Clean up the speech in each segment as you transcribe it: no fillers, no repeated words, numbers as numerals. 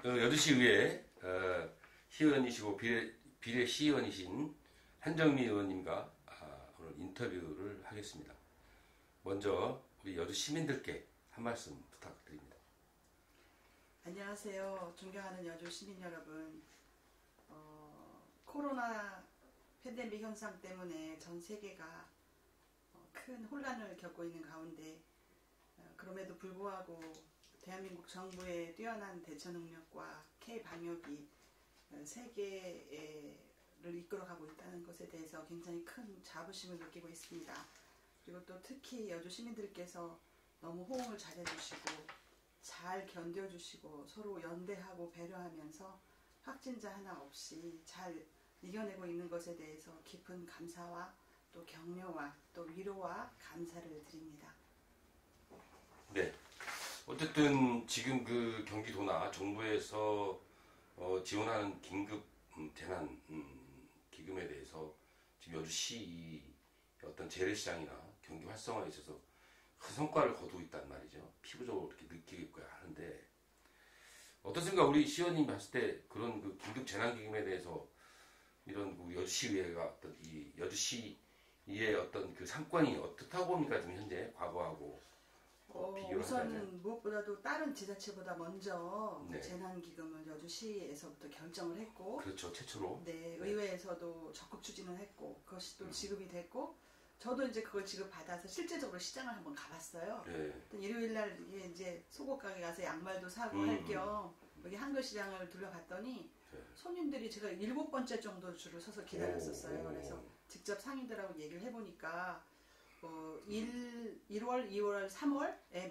여주시의회 시의원이시고 비례 시의원이신 한정미 의원님과 오늘 인터뷰를 하겠습니다. 먼저 우리 여주 시민들께 한 말씀 부탁드립니다. 안녕하세요. 존경하는 여주 시민 여러분. 코로나 팬데믹 현상 때문에 전 세계가 큰 혼란을 겪고 있는 가운데 그럼에도 불구하고 대한민국 정부의 뛰어난 대처 능력과 K-방역이 세계를 이끌어가고 있다는 것에 대해서 굉장히 큰 자부심을 느끼고 있습니다. 그리고 또 특히 여주 시민들께서 너무 호응을 잘해주시고 잘 견뎌주시고 서로 연대하고 배려하면서 확진자 하나 없이 잘 이겨내고 있는 것에 대해서 깊은 감사와 또 격려와 또 위로와 감사를 드립니다. 네. 어쨌든 지금 그 경기도나 정부에서 지원하는 긴급 재난 기금에 대해서 지금 여주시 어떤 재래시장이나 경기 활성화에 있어서 큰 성과를 거두고 있단 말이죠. 피부적으로 이렇게 느끼고 하는데 어떻습니까? 우리 시의원님이 봤을 때 그런 그 긴급 재난 기금에 대해서 이런 우리 여주시의회가 어떤 이 여주시의 어떤 그 상권이 어떻다고 봅니까? 지금 현재 과거하고 우선 무엇보다도 다른 지자체보다 먼저 네. 재난기금을 여주시에서부터 결정을 했고, 그렇죠, 최초로. 네, 의회에서도 적극 추진을 했고, 그것이 또 지급이 됐고, 저도 이제 그걸 지급받아서 실제적으로 시장을 한번 가봤어요. 네. 일요일날 이제 속옷 가게 가서 양말도 사고 할 겸 여기 한글시장을 둘러봤더니 네. 손님들이 제가 7번째 정도 줄을 서서 기다렸었어요. 그래서 직접 상인들하고 얘기를 해보니까 1월, 2월, 3월에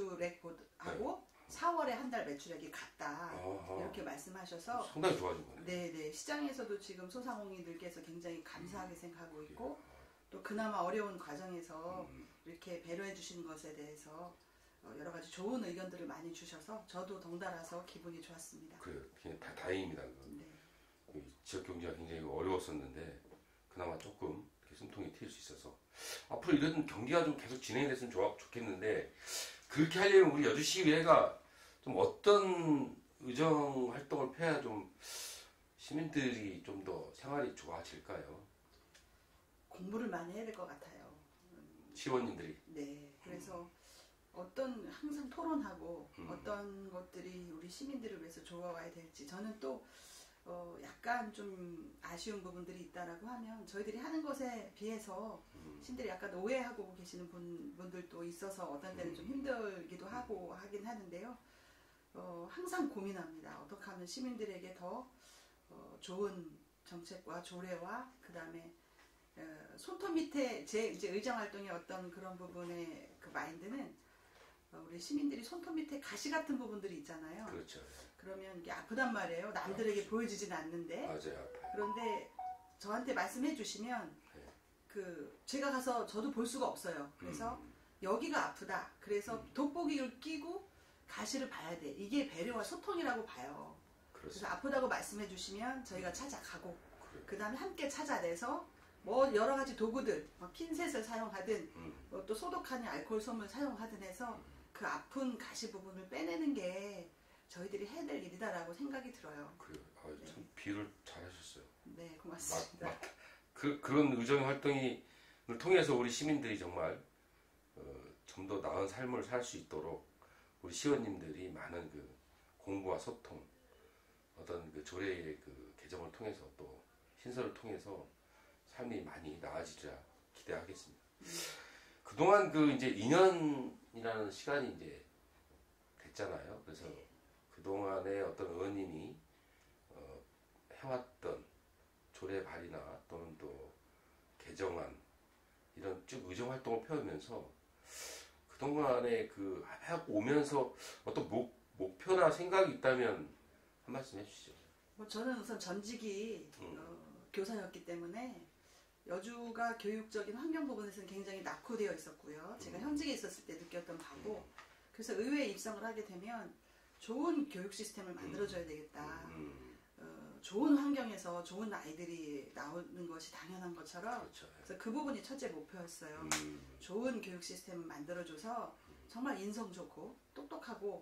매출액하고 4월에 한 달 매출액이 같다. 이렇게 말씀하셔서 상당히 좋아진 거네요. 네네. 시장에서도 지금 소상공인들께서 굉장히 감사하게 생각하고 있고 또 그나마 어려운 과정에서 이렇게 배려해 주시는 것에 대해서 여러 가지 좋은 의견들을 많이 주셔서 저도 덩달아서 기분이 좋았습니다. 그래요. 그냥 다행입니다. 네. 지역 경제가 굉장히 어려웠었는데 그나마 조금 숨통이 트일 수 있어서 앞으로 이런 경기가 좀 계속 진행이 됐으면 좋겠는데 그렇게 하려면 우리 여주시의회가 좀 어떤 의정 활동을 펴야 좀 시민들이 좀 더 생활이 좋아질까요? 공부를 많이 해야 될 것 같아요. 시의원님들이. 네. 그래서 항상 토론하고 어떤 것들이 우리 시민들을 위해서 좋아와야 될지 저는 또 약간 좀 아쉬운 부분들이 있다라고 하면 저희들이 하는 것에 비해서 신들이 약간 오해하고 계시는 분들도 있어서 어떤 때는 좀 힘들기도 하고 하긴 하는데요. 항상 고민합니다. 어떻게 하면 시민들에게 더 좋은 정책과 조례와 그 다음에 손톱 밑에 제 이제 의정활동의 어떤 그런 부분의 그 마인드는 우리 시민들이 손톱 밑에 가시 같은 부분들이 있잖아요. 그렇죠. 그러면 이게 아프단 말이에요. 남들에게 그렇죠. 보여지진 않는데. 맞아요. 그런데 저한테 말씀해 주시면 제가 가서 저도 볼 수가 없어요. 그래서 여기가 아프다. 그래서 돋보기를 끼고 가시를 봐야 돼. 이게 배려와 소통이라고 봐요. 그래서 아프다고 말씀해 주시면 저희가 찾아가고 그 다음에 함께 찾아내서 뭐 여러 가지 도구들, 핀셋을 사용하든 또 소독하는 알코올 솜을 사용하든 해서 그 아픈 가시 부분을 빼내는 게 저희들이 해야 될 일이다라고 생각이 들어요. 그래요. 네. 참 비유를 잘하셨어요. 네, 고맙습니다. 그런 의정 활동을 통해서 우리 시민들이 정말 좀 더 나은 삶을 살 수 있도록 우리 시의원님들이 많은 그 공부와 소통, 어떤 그 조례의 그 개정을 통해서 또 신설을 통해서 삶이 많이 나아지자 기대하겠습니다. 그동안 그 이제 2년이라는 시간이 이제 됐잖아요. 그래서 그동안에 어떤 의원님이 해왔던 조례 발의나 또는 또 개정안 이런 쭉 의정 활동을 펴오면서 그동안에 그 해고 오면서 어떤 목표나 생각이 있다면 한 말씀 해주시죠. 저는 우선 전직이 교사였기 때문에 여주가 교육적인 환경 부분에서는 굉장히 낙후되어 있었고요. 제가 현직에 있었을 때 느꼈던 바고 그래서 의회에 입성을 하게 되면 좋은 교육 시스템을 만들어줘야 되겠다. 좋은 환경에서 좋은 아이들이 나오는 것이 당연한 것처럼 그렇죠. 그래서 그 부분이 첫째 목표였어요. 좋은 교육 시스템을 만들어줘서 정말 인성 좋고 똑똑하고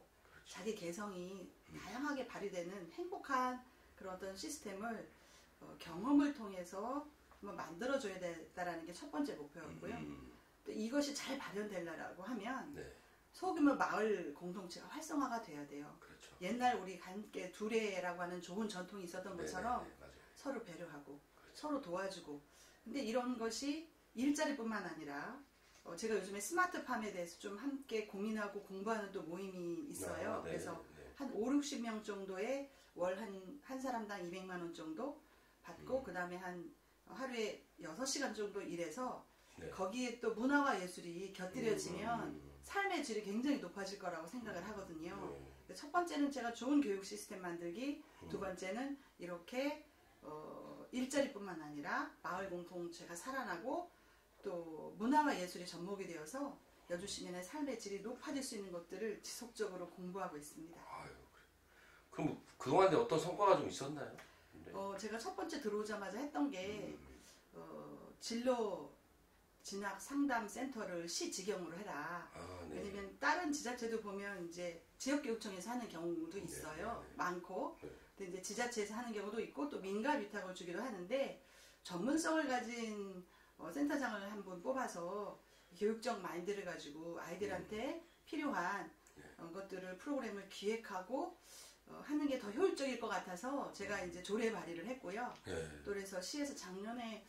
자기 개성이 다양하게 발휘되는 행복한 그런 어떤 시스템을 경험을 통해서 한번 만들어줘야 된다라는 게 첫 번째 목표였고요. 또 이것이 잘 발현되려고 하면 네. 소규모 마을 공동체가 활성화가 돼야 돼요. 그렇죠. 옛날 우리 함께 두레라고 하는 좋은 전통이 있었던 것처럼 네네네, 맞아요. 서로 배려하고 그렇죠. 서로 도와주고. 근데 이런 것이 일자리뿐만 아니라 제가 요즘에 스마트팜에 대해서 좀 함께 고민하고 공부하는 또 모임이 있어요. 네, 그래서 네. 한 5, 60명 정도의 월 한 사람당 200만 원 정도 받고 그 다음에 한 하루에 6시간 정도 일해서 네. 거기에 또 문화와 예술이 곁들여지면 삶의 질이 굉장히 높아질 거라고 생각을 하거든요. 첫 번째는 제가 좋은 교육 시스템 만들기, 두 번째는 이렇게 일자리뿐만 아니라 마을 공동체가 살아나고 또 문화와 예술이 접목이 되어서 여주 시민의 삶의 질이 높아질 수 있는 것들을 지속적으로 공부하고 있습니다. 아유, 그럼 그동안에 어떤 성과가 좀 있었나요? 네. 제가 첫 번째 들어오자마자 했던 게 진로 진학 상담 센터를 시 지경으로 해라. 네. 왜냐면 다른 지자체도 보면 이제 지역교육청에서 하는 경우도 있어요. 네. 많고. 네. 근데 이제 지자체에서 하는 경우도 있고 또 민간 위탁을 주기도 하는데 전문성을 가진 센터장을 한 분 뽑아서 교육적 마인드를 가지고 아이들한테 필요한 것들을 프로그램을 기획하고 하는 게 더 효율적일 것 같아서 제가 이제 조례 발의를 했고요. 네. 또 그래서 시에서 작년에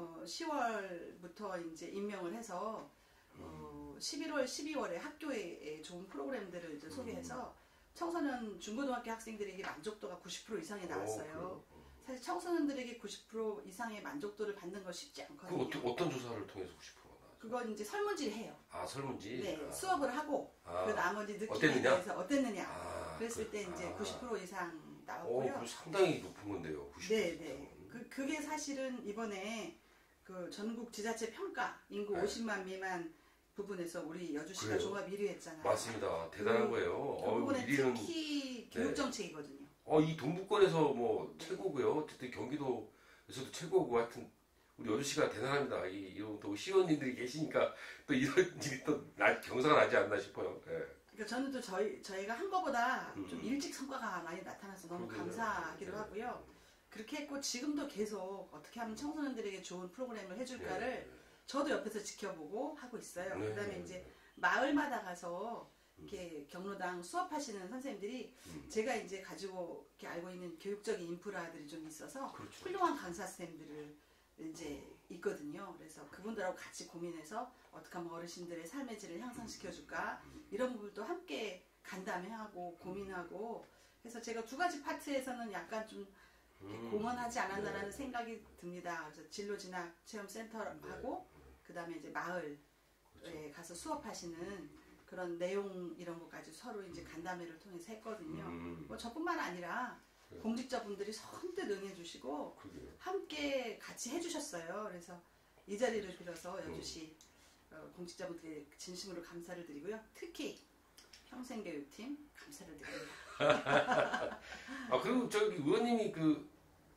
10월부터 이제 임명을 해서 11월, 12월에 학교에 좋은 프로그램들을 이제 소개해서 청소년 중고등학교 학생들에게 만족도가 90% 이상이 나왔어요. 사실 청소년들에게 90% 이상의 만족도를 받는 건 쉽지 않거든요. 그 어떤 조사를 통해서 90%가 나왔어요? 그건 이제 설문지를 해요. 아, 설문지? 네, 수업을 하고 그 나머지 느낌에 어땠느냐? 대해서 어땠느냐. 그랬을 때 이제 90% 이상 나왔고요. 그럼 상당히 높은 건데요. 90%. 네, 네. 그게 사실은 이번에 그 전국 지자체 평가 인구 50만 미만 부분에서 우리 여주시가 그래요. 종합 1위 했잖아요. 맞습니다. 대단한 거예요. 그 부분에 1위는 특히 교육 정책이거든요. 이 동부권에서 뭐 최고고요. 어쨌든 경기도에서도 최고고 하여튼 우리 여주시가 대단합니다. 이런 또 시의원님들이 계시니까 또 이런 일이 또 경사가 나지 않나 싶어요. 네. 그러니까 저는 또 저희가 한 거보다 좀 일찍 성과가 많이 나타나서 너무 감사하기도 하고요. 그렇게 했고 지금도 계속 어떻게 하면 청소년들에게 좋은 프로그램을 해줄까를 저도 옆에서 지켜보고 하고 있어요. 네. 그다음에 이제 마을마다 가서 이렇게 경로당 수업하시는 선생님들이 제가 이제 가지고 이렇게 알고 있는 교육적인 인프라들이 좀 있어서 그렇죠. 훌륭한 강사 쌤들을 이제 있거든요. 그래서 그분들하고 같이 고민해서 어떻게 하면 어르신들의 삶의 질을 향상시켜줄까 이런 부분도 함께 간담회하고 고민하고 해서 제가 두 가지 파트에서는 약간 좀 공헌하지 않았나라는 생각이 듭니다. 그래서 진로 진학 체험 센터하고 그 다음에 이제 마을에 가서 수업하시는 그런 내용 이런 것까지 서로 이제 간담회를 통해서 했거든요. 뭐 저뿐만 아니라 공직자분들이 선뜻 응해주시고 함께 같이 해주셨어요. 그래서 이 자리를 빌어서 여주시 공직자분들께 진심으로 감사를 드리고요. 특히 평생교육팀 감사를 드립니다. 그리고 저기 의원님이 그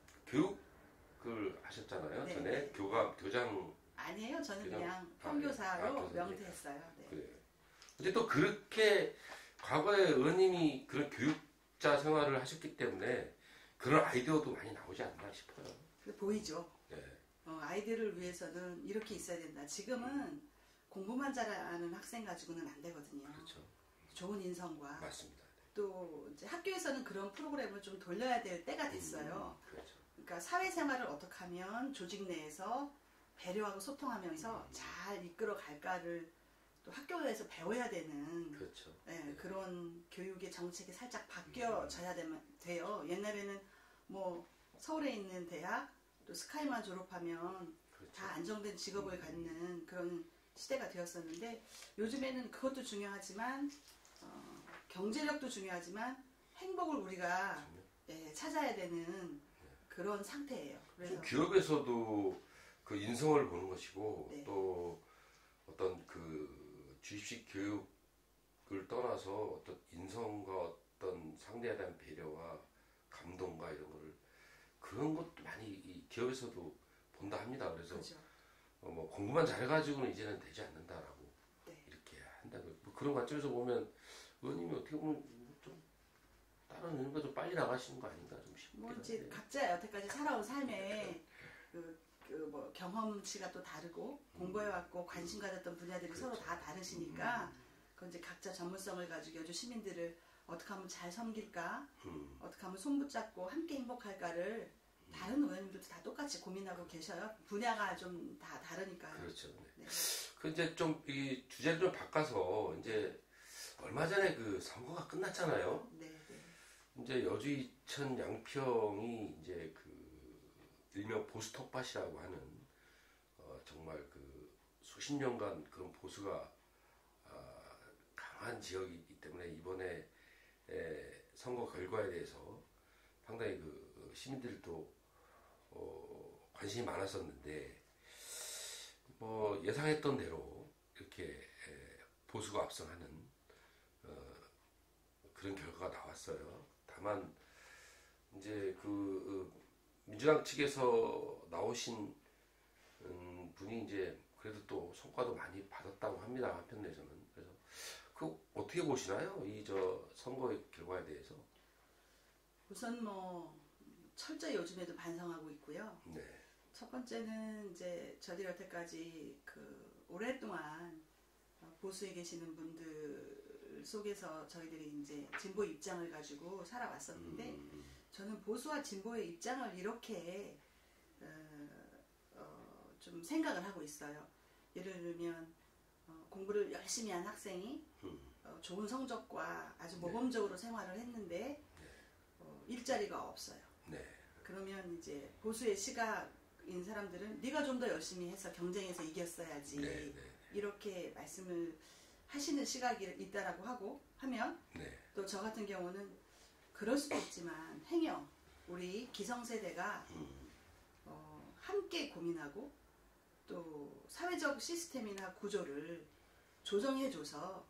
교육을 하셨잖아요. 네. 전에 교장. 아니에요. 저는 그냥- 그냥 평교사로 교사님. 명퇴했어요. 네. 그래요. 근데 또 그렇게 과거에 의원님이 그런 교육자 생활을 하셨기 때문에 그런 아이디어도 많이 나오지 않나 싶어요. 보이죠. 네. 아이들을 위해서는 이렇게 있어야 된다. 지금은 공부만 잘하는 학생 가지고는 안 되거든요. 그렇죠. 좋은 인성과 맞습니다. 또 이제 학교에서는 그런 프로그램을 좀 돌려야 될 때가 됐어요. 그렇죠. 그러니까 사회생활을 어떻게 하면 조직 내에서 배려하고 소통하면서 잘 이끌어 갈까를 또 학교에서 배워야 되는 그렇죠. 그런 교육의 정책이 살짝 바뀌어져야 돼요. 옛날에는 뭐 서울에 있는 대학 또 스카이만 졸업하면 그렇죠. 다 안정된 직업을 갖는 그런 시대가 되었었는데 요즘에는 그것도 중요하지만 경제력도 중요하지만 행복을 우리가 찾아야 되는 그런 상태예요. 그래서 기업에서도 그 인성을 보는 것이고 네. 또 어떤 그 주입식 교육을 떠나서 어떤 인성과 어떤 상대에 대한 배려와 감동과 이런 거를 그런 것도 많이 이 기업에서도 본다 합니다. 그래서 그렇죠. 뭐 공부만 잘해가지고는 이제는 되지 않는다라고 네. 이렇게 한다고 뭐 그런 관점에서 보면 의원님이 어떻게 보면 좀 다른 의원보다 좀 빨리 나가시는 거 아닌가 좀 싶긴 뭐 한데. 이제 각자 여태까지 살아온 삶에 뭐 경험치가 또 다르고 공부해왔고 관심 가졌던 분야들이 그렇죠. 서로 다 다르시니까 그건 이제 각자 전문성을 가지고 여주 시민들을 어떻게 하면 잘 섬길까, 어떻게 하면 손붙잡고 함께 행복할까를 다른 의원님들도 다 똑같이 고민하고 계셔요. 분야가 좀 다 다르니까요. 그렇죠. 네. 네. 그 이제 좀 이 주제를 좀 바꿔서 이제 얼마 전에 그 선거가 끝났잖아요. 네, 네. 이제 여주 이천 양평이 이제 그 일명 보수 텃밭이라고 하는 정말 그 수십 년간 그런 보수가 강한 지역이기 때문에 이번에 선거 결과에 대해서 상당히 그 시민들도 관심이 많았었는데 뭐 예상했던 대로 이렇게 보수가 압승하는 그런 결과가 나왔어요. 다만 이제 그 민주당 측에서 나오신 분이 이제 그래도 또 성과도 많이 받았다고 합니다. 한편 내에서는. 그래서 그 어떻게 보시나요? 이 저 선거 결과에 대해서? 우선 뭐 철저히 요즘에도 반성하고 있고요. 네. 첫 번째는 이제 저희들 여태까지 그 오랫동안 보수에 계시는 분들 속에서 저희들이 이제 진보 입장을 가지고 살아왔었는데 저는 보수와 진보의 입장을 이렇게 좀 생각을 하고 있어요. 예를 들면 공부를 열심히 한 학생이 좋은 성적과 아주 모범적으로 생활을 했는데 일자리가 없어요. 네. 그러면 이제 보수의 시각인 사람들은 네가 좀 더 열심히 해서 경쟁에서 이겼어야지 네. 이렇게 말씀을 하시는 시각이 있다라고 하면 네. 또 저 같은 경우는 그럴 수도 있지만 행여 우리 기성세대가 함께 고민하고 또 사회적 시스템이나 구조를 조정해줘서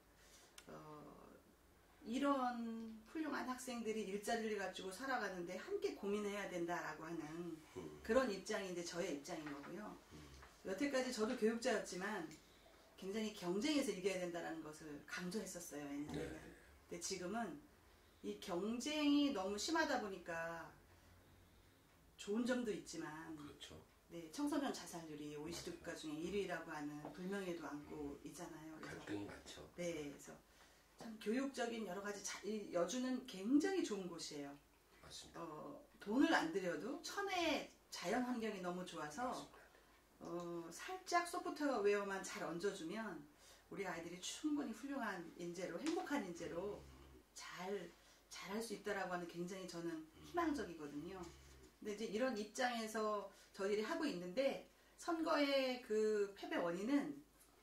이런 훌륭한 학생들이 일자리를 가지고 살아가는데 함께 고민해야 된다라고 하는 그런 입장이 이제 저의 입장인 거고요. 여태까지 저도 교육자였지만 굉장히 경쟁에서 이겨야 된다는 것을 강조했었어요, 옛날에는. 네. 근데 지금은 이 경쟁이 너무 심하다 보니까 좋은 점도 있지만 그렇죠. 네, 청소년 자살률이 OECD 국가 중에 1위라고 하는 불명예도 안고 있잖아요. 그래서 갈등이 많죠. 네, 그래서 참 교육적인 여러 가지 이 여주는 굉장히 좋은 곳이에요. 맞습니다. 돈을 안 들여도 천혜의 자연 환경이 너무 좋아서 살짝 소프트웨어만 잘 얹어주면 우리 아이들이 충분히 훌륭한 인재로 행복한 인재로 잘할 수 있다라고 하는 굉장히 저는 희망적이거든요. 근데 이제 이런 입장에서 저희들이 하고 있는데 선거의 그 패배 원인은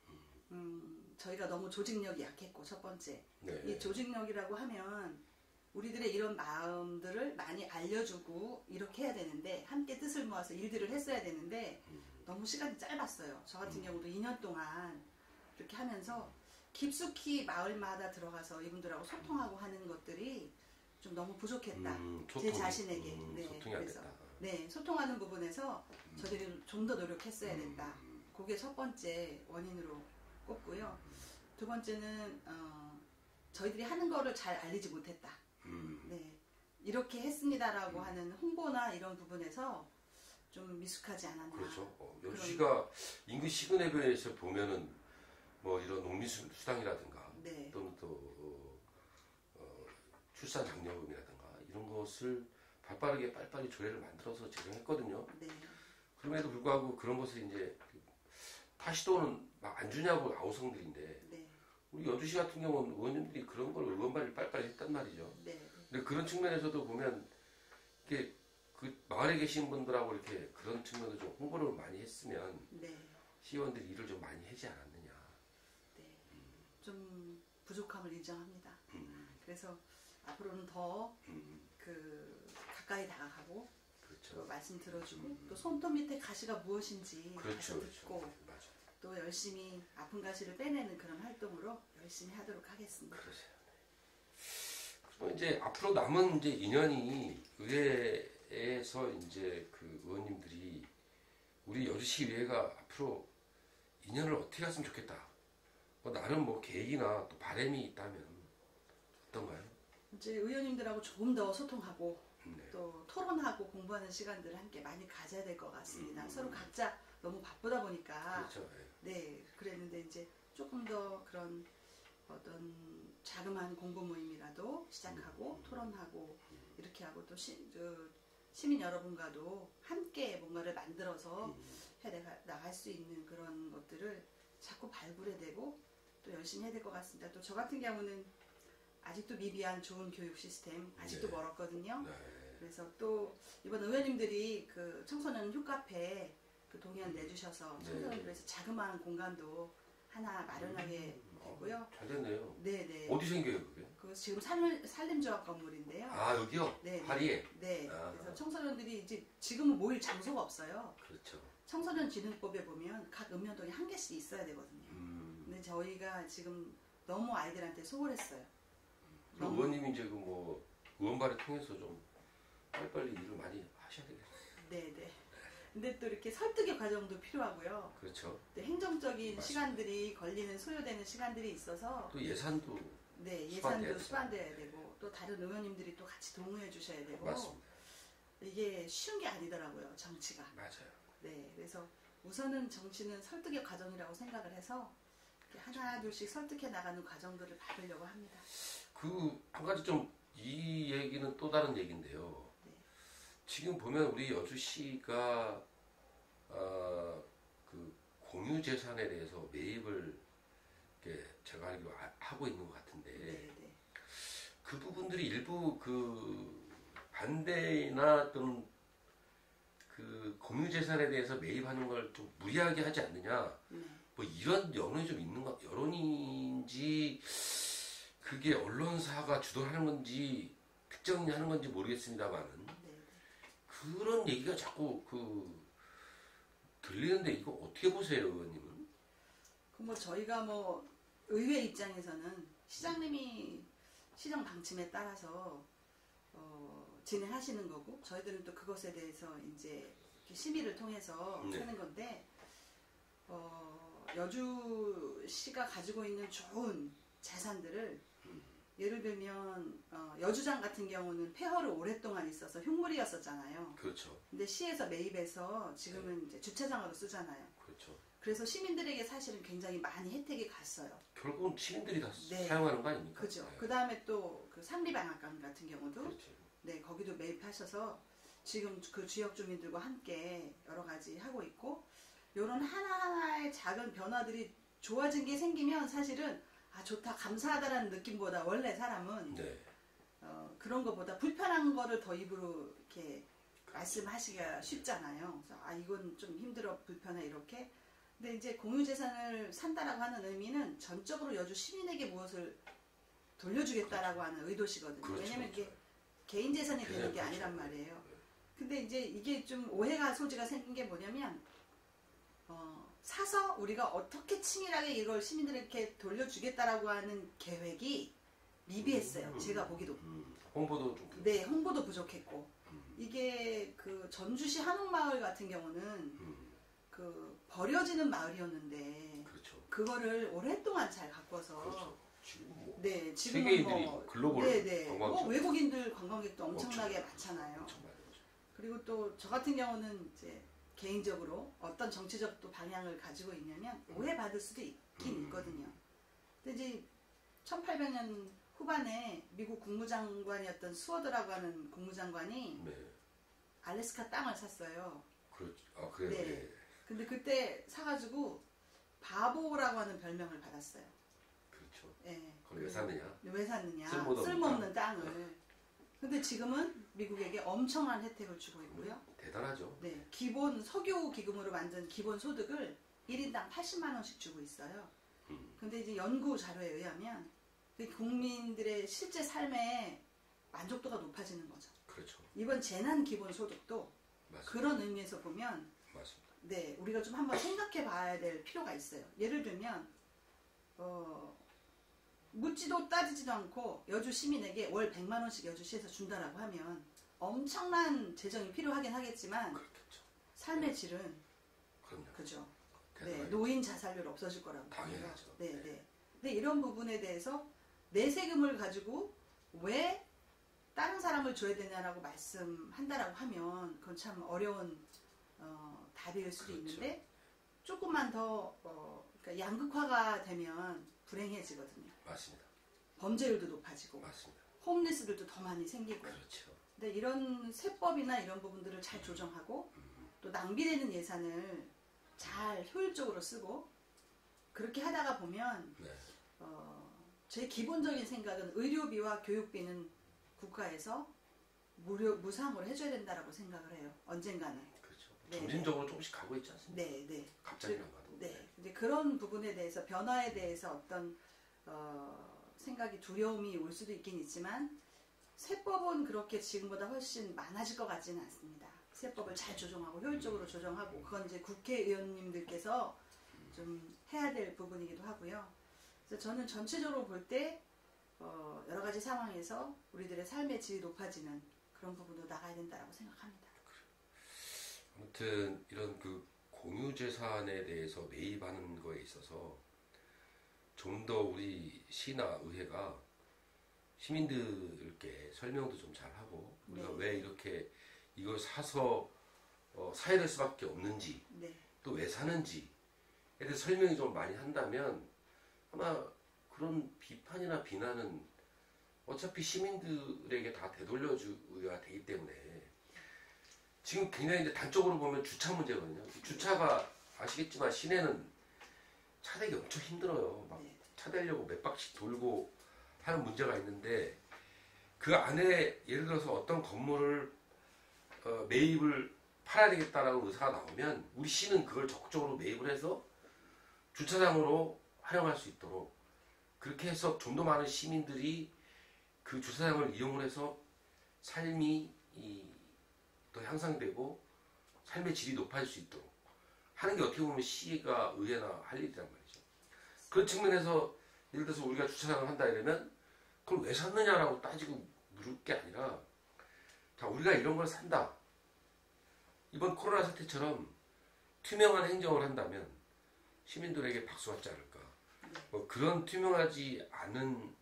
저희가 너무 조직력이 약했고 첫 번째 네. 이 조직력이라고 하면 우리들의 이런 마음들을 많이 알려주고 이렇게 해야 되는데 함께 뜻을 모아서 일들을 했어야 되는데 너무 시간이 짧았어요. 저 같은 경우도 2년 동안 이렇게 하면서 깊숙이 마을마다 들어가서 이분들하고 소통하고 하는 것들이 좀 너무 부족했다. 제 자신에게. 네, 소통이 안 됐다. 네, 소통하는 부분에서 저희들이 좀 더 노력했어야 된다. 그게 첫 번째 원인으로 꼽고요. 두 번째는 저희들이 하는 거를 잘 알리지 못했다. 네, 이렇게 했습니다라고 하는 홍보나 이런 부분에서 좀 미숙하지 않았나. 그렇죠. 여주시가 인근 시군해변에서 보면은 뭐 이런 농민수당이라든가 네. 또는 또 출산 장려금이라든가 이런 것을 발빠르게 빨리빨리 조례를 만들어서 제정했거든요. 네. 그럼에도 불구하고 그런 것을 이제 타시도는 막 안 주냐고 아우성들인데 네. 우리 여주시 같은 경우는 의원님들이 그런 걸 의원 발의 빨리빨리 했단 말이죠. 네. 근데 그런 측면에서도 보면 이게 그 마을에 계신 분들하고 이렇게 그런 측면도 좀 홍보를 많이 했으면 네. 시의원들이 일을 좀 많이 하지 않았느냐. 네. 좀 부족함을 인정합니다. 그래서 앞으로는 더 가까이 다가가고 그렇죠. 또 말씀 들어주고 또 손톱 밑에 가시가 무엇인지 그렇죠. 가서 듣고 맞아. 또 열심히 아픈 가시를 빼내는 그런 활동으로 열심히 하도록 하겠습니다. 그러세요. 그리고 이제 앞으로 남은 이제 2년이 의회에서 이제 그 의원님들이 우리 여주시 의회가 앞으로 2년을 어떻게 갔으면 좋겠다. 나름 뭐 계획이나 또 바람이 있다면 어떤가요? 이제 의원님들하고 조금 더 소통하고 네. 또 토론하고 공부하는 시간들을 함께 많이 가져야 될 것 같습니다. 서로 각자 너무 바쁘다 보니까 그렇죠. 예. 네 그랬는데 이제 조금 더 그런 어떤 자그마한 공부 모임이라도 시작하고 토론하고 이렇게 하고 또 시민 여러분과도 함께 뭔가를 만들어서 나갈 수 있는 그런 것들을 자꾸 발굴해내고 또 열심히 해야 될 것 같습니다. 또 저 같은 경우는 아직도 미비한 좋은 교육 시스템 아직도 네. 멀었거든요. 네. 그래서 또 이번 의원님들이 그 청소년 휴카페 그 동의안 내주셔서 네. 청소년들 위해서 자그마한 공간도 하나 마련하게 되고요. 잘 됐네요. 네네. 어디 생겨요 그게? 그 지금 산림조합 건물인데요. 아 여기요? 네. 파리에? 네. 아. 그래서 청소년들이 이제 지금은 모일 장소가 없어요. 그렇죠. 청소년 진흥법에 보면 각 읍면동에 한 개씩 있어야 되거든요. 근데 저희가 지금 너무 아이들한테 소홀했어요. 그럼 의원님이 이제 그 뭐 의원발을 통해서 좀 빨리빨리 일을 많이 하셔야 되겠네요. 네네. 근데 또 이렇게 설득의 과정도 필요하고요. 그렇죠. 또 행정적인 맞습니다. 시간들이 걸리는 소요되는 시간들이 있어서 또 예산도 네 수반돼야 예산도 되죠. 수반돼야 되고 또 다른 의원님들이 또 같이 동의해 주셔야 되고 맞습니다. 이게 쉬운 게 아니더라고요 정치가. 맞아요. 네 그래서 우선은 정치는 설득의 과정이라고 생각을 해서 이렇게 하나 둘씩 설득해 나가는 과정들을 밟으려고 합니다. 그 한 가지 좀 이 얘기는 또 다른 얘기인데요. 네. 지금 보면 우리 여주시가 그 공유재산에 대해서 매입을 이렇게 제가 알기로 하고 있는 것 같은데 네. 그 부분들이 일부 그 반대나 또는 그 공유재산에 대해서 매입하는 걸 좀 무리하게 하지 않느냐 뭐 이런 여론이 좀 있는 것 여론인지 그게 언론사가 주도하는 건지 특정인이 하는 건지 모르겠습니다만은 그런 얘기가 자꾸 그 들리는데 이거 어떻게 보세요, 의원님은? 그 뭐 저희가 뭐 의회 입장에서는 시장님이 시정 방침에 따라서 진행하시는 거고 저희들은 또 그것에 대해서 이제 심의를 통해서 네. 하는 건데 여주시가 가지고 있는 좋은 자산들을 예를 들면 여주장 같은 경우는 폐허를 오랫동안 있어서 흉물이었었잖아요. 그렇죠. 근데 시에서 매입해서 지금은 이제 주차장으로 쓰잖아요. 그렇죠. 그래서 시민들에게 사실은 굉장히 많이 혜택이 갔어요. 결국은 시민들이 다 네. 사용하는 거 아닙니까? 그죠. 네. 그 다음에 또 그 상리방앗간 같은 경우도 그렇죠. 네 거기도 매입하셔서 지금 그 지역 주민들과 함께 여러 가지 하고 있고 이런 하나하나의 작은 변화들이 좋아진 게 생기면 사실은 아 좋다 감사하다라는 느낌보다 원래 사람은 네. 그런 것보다 불편한 거를 더 입으로 이렇게 말씀하시기가 쉽잖아요. 그래서 아 이건 좀 힘들어 불편해 이렇게. 근데 이제 공유재산을 산다라고 하는 의미는 전적으로 여주 시민에게 무엇을 돌려주겠다라고 하는 의도시거든요. 그렇죠. 왜냐면 이게 개인 재산이 되는 게 그렇죠. 아니란 말이에요. 근데 이제 이게 좀 오해가 소지가 생긴 게 뭐냐면 사서 우리가 어떻게 치밀하게 이걸 시민들에게 돌려주겠다라고 하는 계획이 미비했어요. 제가 보기도. 홍보도 좀. 네, 홍보도 부족했고 이게 그 전주시 한옥마을 같은 경우는 그 버려지는 마을이었는데 그렇죠. 그거를 오랫동안 잘 가꿔서 그렇죠. 지금 뭐 네, 지금은 세계인들이 뭐 글로벌 네네 관광지 외국인들 관광객도 엄청나게 많잖아요. 엄청 많죠. 그리고 또 저 같은 경우는 이제 개인적으로 어떤 정치적 또 방향을 가지고 있냐면 오해받을 수도 있긴 있거든요. 근데 이제 1800년 후반에 미국 국무장관이었던 수워드라고 하는 국무장관이 네. 알래스카 땅을 샀어요. 그렇죠. 아 그래요. 네. 네. 근데 그때 사가지고 바보라고 하는 별명을 받았어요. 그렇죠. 예. 그걸 왜 샀느냐? 왜 샀느냐? 쓸모없는 땅을. 근데 지금은 미국에게 엄청난 혜택을 주고 있고요. 대단하죠. 네, 기본 석유 기금으로 만든 기본 소득을 1인당 80만 원씩 주고 있어요. 근데 이제 연구 자료에 의하면 국민들의 실제 삶의 만족도가 높아지는 거죠. 그렇죠. 이번 재난 기본 소득도 맞습니다. 그런 의미에서 보면 맞습니다. 네, 우리가 좀 한번 생각해 봐야 될 필요가 있어요. 예를 들면 묻지도 따지지도 않고 여주 시민에게 월 100만 원씩 여주시에서 준다라고 하면 엄청난 재정이 필요하긴 하겠지만 그렇겠죠. 삶의 질은 그럼요. 그죠. 네, 대단하죠. 노인 자살률 없어질 거라고 당연하죠. 네, 네. 근데 이런 부분에 대해서 내 세금을 가지고 왜 다른 사람을 줘야 되냐라고 말씀한다라고 하면 그건 참 어려운 답일 수도 그렇죠. 있는데 조금만 더 그러니까 양극화가 되면 불행해지거든요. 맞습니다. 범죄율도 높아지고 맞습니다. 홈리스들도 더 많이 생기고. 그렇죠. 근데 이런 세법이나 이런 부분들을 잘 조정하고 또 낭비되는 예산을 잘 효율적으로 쓰고 그렇게 하다가 보면 네. 제 기본적인 생각은 의료비와 교육비는 국가에서 무상으로 해줘야 된다라고 생각을 해요. 언젠가는. 그렇죠. 네. 점진적으로 조금씩 가고 있지 않습니까? 네, 네. 갑자기 안 가도. 네. 근데 그런 부분에 대해서 변화에 대해서 어떤 생각이 두려움이 올 수도 있긴 있지만 세법은 그렇게 지금보다 훨씬 많아질 것 같지는 않습니다. 세법을 잘 조정하고 효율적으로 조정하고 그건 이제 국회의원님들께서 좀 해야 될 부분이기도 하고요. 그래서 저는 전체적으로 볼 때 여러 가지 상황에서 우리들의 삶의 질이 높아지는 그런 부분으로 나가야 된다고 생각합니다. 아무튼 이런 그 공유재산에 대해서 매입하는 거에 있어서 좀 더 우리 시나 의회가 시민들께 설명도 좀 잘하고 우리가 네. 왜 이렇게 이걸 사서 사야 될 수밖에 없는지 네. 또 왜 사는지에 대해서 설명이 좀 많이 한다면 아마 그런 비판이나 비난은 어차피 시민들에게 다 되돌려줘야 되기 때문에 지금 굉장히 이제 단적으로 보면 주차 문제거든요. 주차가 아시겠지만 시내는 차 대기 엄청 힘들어요. 막 네. 차 대려고 몇 바퀴 돌고 하는 문제가 있는데 그 안에 예를 들어서 어떤 건물을 매입을 팔아야 되겠다라는 의사가 나오면 우리 시는 그걸 적극적으로 매입을 해서 주차장으로 활용할 수 있도록 그렇게 해서 좀 더 많은 시민들이 그 주차장을 이용을 해서 삶이 더 향상되고 삶의 질이 높아질 수 있도록 하는 게 어떻게 보면 시가 의회나 할 일이란 말이죠. 그런 측면에서 예를 들어서 우리가 주차장을 한다 이러면 그걸 왜 샀느냐라고 따지고 물을 게 아니라 자 우리가 이런 걸 산다. 이번 코로나 사태처럼 투명한 행정을 한다면 시민들에게 박수 받지 않을까. 뭐 그런 투명하지 않은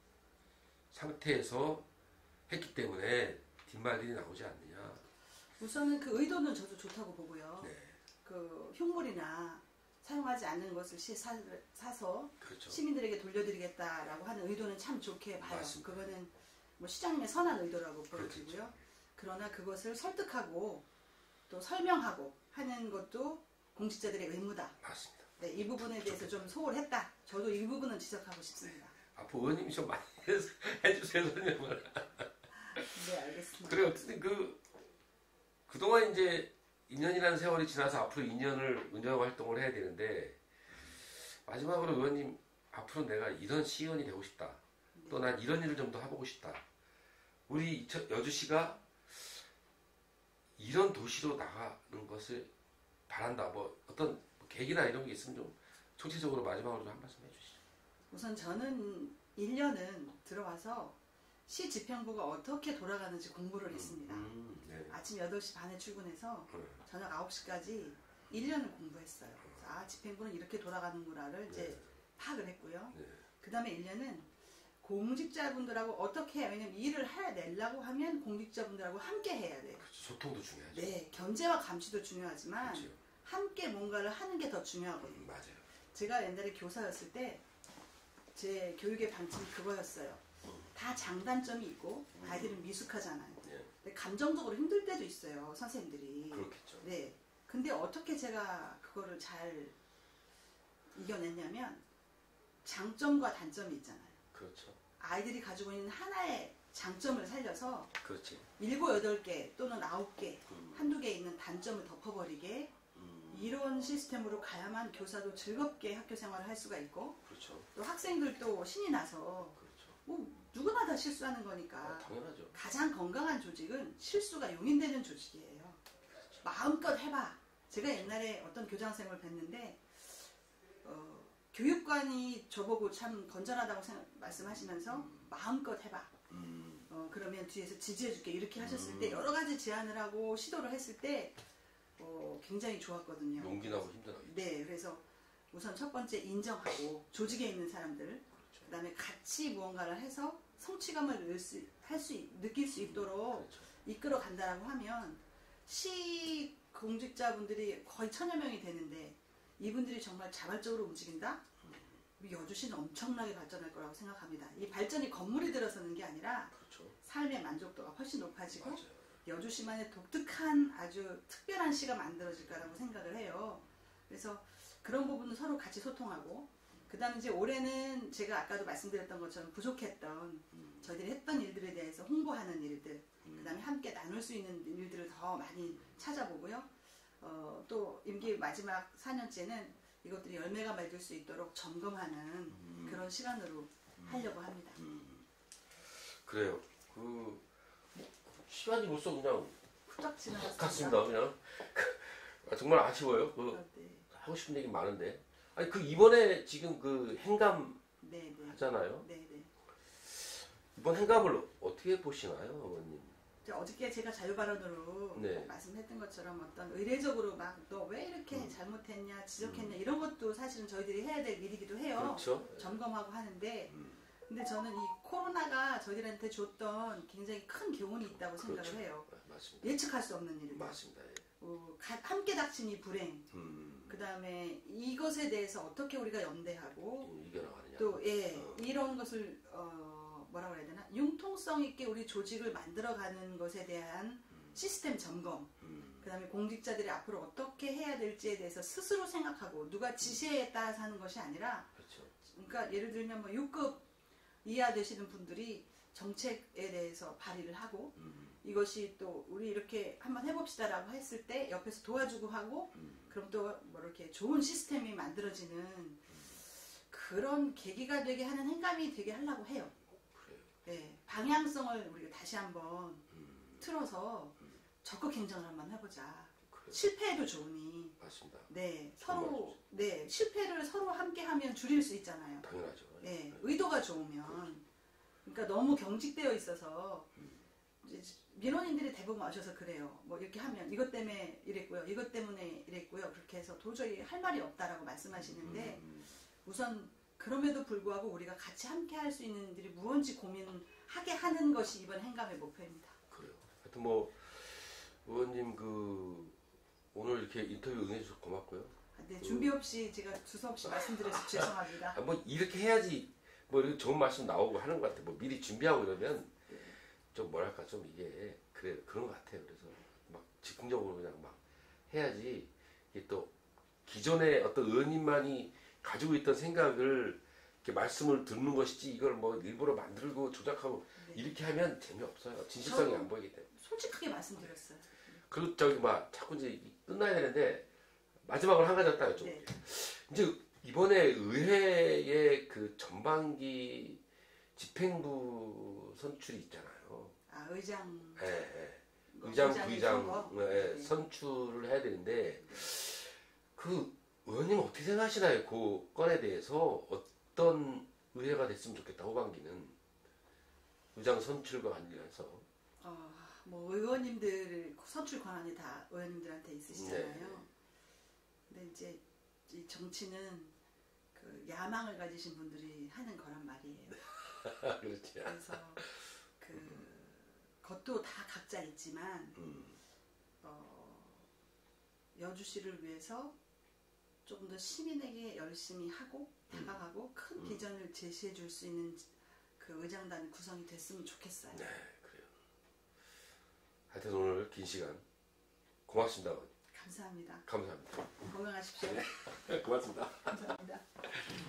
상태에서 했기 때문에 뒷말들이 나오지 않느냐. 우선은 그 의도는 저도 좋다고 보고요. 네. 그 흉물이나 사용하지 않는 것을 사서 그렇죠. 시민들에게 돌려드리겠다라고 하는 의도는 참 좋게 봐요. 맞습니다. 그거는 뭐 시장님의 선한 의도라고 보여지고요. 그렇죠. 그러나 그것을 설득하고 또 설명하고 하는 것도 공직자들의 의무다. 맞습니다. 네, 이 부분에 대해서 좀 소홀했다. 저도 이 부분은 지적하고 싶습니다. 앞으로 의원님이 좀 많이 해주세요 설명을. 네, 알겠습니다. 그래 어쨌든 그동안 이제 2년이라는 세월이 지나서 앞으로 2년을 운영 활동을 해야 되는데 마지막으로 의원님 앞으로 내가 이런 시의원이 되고 싶다. 또 난 이런 일을 좀 더 해보고 싶다. 우리 여주시가 이런 도시로 나가는 것을 바란다. 뭐 어떤 계기나 이런 게 있으면 좀 총체적으로 마지막으로 좀 한 말씀 해주시죠. 우선 저는 1년은 들어와서 시 집행부가 어떻게 돌아가는지 공부를 했습니다. 네. 아침 8시 반에 출근해서 네. 저녁 9시까지 1년을 공부했어요. 아, 집행부는 이렇게 돌아가는구나를 이제 파악을 했고요. 네. 그 다음에 1년은 공직자분들하고 어떻게 해야, 왜냐면 일을 해내려고 하면 공직자분들하고 함께 해야 돼요. 그렇죠. 소통도 중요하죠. 네, 견제와 감시도 중요하지만 그렇죠. 함께 뭔가를 하는 게 더 중요하거든요. 맞아요. 제가 옛날에 교사였을 때 제 교육의 방침이 그거였어요. 다 장단점이 있고 아이들은 미숙하잖아요. 네. 근데 감정적으로 힘들 때도 있어요, 선생님들이. 그렇겠죠. 네. 근데 어떻게 제가 그거를 잘 이겨냈냐면 장점과 단점이 있잖아요. 그렇죠. 아이들이 가지고 있는 하나의 장점을 살려서 그렇지. 7, 8개 또는 9개, 한두 개 있는 단점을 덮어버리게 이런 시스템으로 가야만 교사도 즐겁게 학교 생활을 할 수가 있고 그렇죠. 또 학생들도 신이 나서 그렇죠. 뭐 누구나 다 실수하는 거니까 당연하죠. 가장 건강한 조직은 실수가 용인되는 조직이에요. 마음껏 해봐. 제가 옛날에 어떤 교장선생님을 뵀는데 교육관이 저보고 참 건전하다고 말씀하시면서 마음껏 해봐. 그러면 뒤에서 지지해줄게 이렇게 하셨을 때 여러 가지 제안을 하고 시도를 했을 때 굉장히 좋았거든요. 용기 나고 힘들어요. 네, 그래서 우선 첫 번째 인정하고 조직에 있는 사람들, 그렇죠. 그 다음에 같이 무언가를 해서 성취감을 낼 수 느낄 수 있도록 그렇죠. 이끌어 간다라고 하면 시 공직자분들이 거의 1000여 명이 되는데 이분들이 정말 자발적으로 움직인다? 우리 여주시는 엄청나게 발전할 거라고 생각합니다. 이 발전이 건물이 들어서는 게 아니라 그렇죠. 삶의 만족도가 훨씬 높아지고 맞아요. 여주시만의 독특한 아주 특별한 시가 만들어질 거라고 생각을 해요. 그래서 그런 부분은 서로 같이 소통하고 그 다음에 이제 올해는 제가 아까도 말씀드렸던 것처럼 부족했던 저희들이 했던 일들에 대해서 홍보하는 일들 그 다음에 함께 나눌 수 있는 일들을 더 많이 찾아보고요. 또 임기 마지막 4년째는 이것들이 열매가 맺을 수 있도록 점검하는 그런 시간으로 하려고 합니다. 그래요. 시간이 벌써 그냥 후딱 지나갔습니다. 갔습니다. 그냥 정말 아쉬워요. 네. 하고 싶은 얘기 많은데. 아니 이번에 지금 행감 네, 네. 하잖아요. 네, 네. 이번 행감을 어떻게 보시나요, 어머님? 어저께 제가 자유발언으로 네. 말씀했던 것처럼 어떤 의례적으로 막 너 왜 이렇게 잘못했냐 지적했냐 이런 것도 사실은 저희들이 해야 될 일이기도 해요. 그렇죠. 점검하고 하는데 근데 저는 이 코로나가 저희들한테 줬던 굉장히 큰 교훈이 있다고 생각을 그렇죠. 해요. 맞습니다. 예측할 수 없는 일들. 맞습니다. 예. 함께 닥친 이 불행. 그 다음에 이것에 대해서 어떻게 우리가 연대하고 이겨나가느냐. 또 이런 것을 뭐라고 해야 되나 융통성 있게 우리 조직을 만들어가는 것에 대한 시스템 점검 그 다음에 공직자들이 앞으로 어떻게 해야 될지에 대해서 스스로 생각하고 누가 지시에 따라서 하는 것이 아니라 그렇죠. 그러니까 예를 들면 뭐 6급 이하 되시는 분들이 정책에 대해서 발의를 하고 이것이 또 우리 이렇게 한번 해봅시다라고 했을 때 옆에서 도와주고 하고 그럼 또 뭐 이렇게 좋은 시스템이 만들어지는 그런 계기가 되게 하는 행감이 되게 하려고 해요. 그래요. 네, 방향성을 우리가 다시 한번 틀어서 적극 행정을 한번 해보자. 그래요. 실패해도 좋으니. 맞습니다. 네, 정말 서로 실패를 서로 함께하면 줄일 수 있잖아요. 당연하죠. 네, 의도가 좋으면. 그러니까 너무 경직되어 있어서 이제 민원인들이 대부분 오셔서 그래요. 뭐 이렇게 하면 이것 때문에 이랬고요, 이것 때문에 이랬고요. 그렇게 해서 도저히 할 말이 없다라고 말씀하시는데 우선 그럼에도 불구하고 우리가 같이 함께할 수 있는 일들이 무언지 고민하게 하는 것이 이번 행감의 목표입니다. 그래요. 하여튼 의원님 오늘 이렇게 인터뷰 응해주셔서 고맙고요. 네, 준비 없이 제가 두서없이 말씀드려서 죄송합니다. 이렇게 해야지 이렇게 좋은 말씀 나오고 하는 것 같아요. 미리 준비하고 이러면 좀 뭐랄까 좀 이게 그런 것 같아요. 그래서 막 즉흥적으로 그냥 막 해야지 이게 또 기존의 어떤 의원님만이 가지고 있던 생각을 이렇게 말씀을 듣는 것이지 이걸 일부러 만들고 조작하고 이렇게 하면 재미없어요. 진실성이 안 보이기 때문에. 솔직하게 말씀드렸어요. 그리고 자꾸 이제 끝나야 되는데 마지막으로 한 가지 더 여쭤볼게요. 네. 이제 이번에 의회의 전반기 집행부 선출이 있잖아요. 의장. 의장, 부의장 선거? 선출을 해야 되는데 의원님 어떻게 생각하시나요? 그 건에 대해서 어떤 의회가 됐으면 좋겠다. 후반기는 의장 선출과 관련해서. 의원님들 선출 권한이 다 의원님들한테 있으시잖아요. 네. 근데 이제 이 정치는 야망을 가지신 분들이 하는 거란 말이에요. 그렇지. 그래서 그것도 다 각자 있지만 여주시를 위해서 조금 더 시민에게 열심히 하고 다가가고 큰 비전을 제시해 줄 수 있는 의장단이 구성이 됐으면 좋겠어요. 네, 그래요. 하여튼 오늘 긴 시간 고맙습니다. 감사합니다. 감사합니다. 건강하십시오. 고맙습니다. 감사합니다.